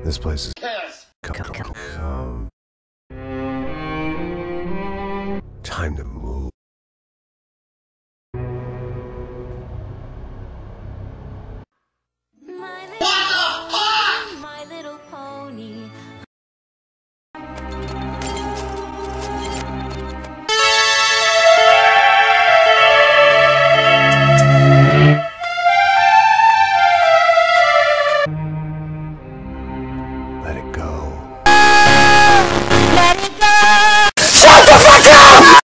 This place is time to move. My little pony. Let it go. Let it go! Shut the fuck up!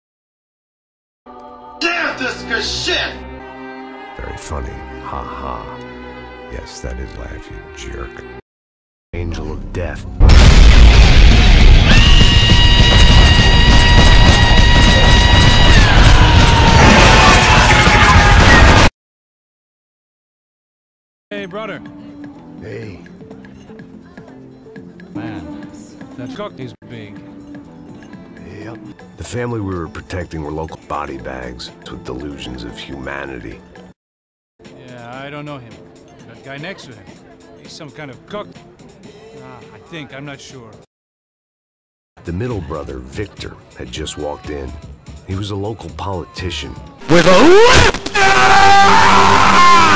Damn, this is shit! Very funny. Ha ha. Yes, that is laugh, you jerk. Angel of death. Hey, brother. Hey. Man, that cock is big. Yep. The family we were protecting were local body bags with delusions of humanity. Yeah, I don't know him. That guy next to him. He's some kind of cock. I think. I'm not sure. The middle brother, Victor, had just walked in. He was a local politician. With a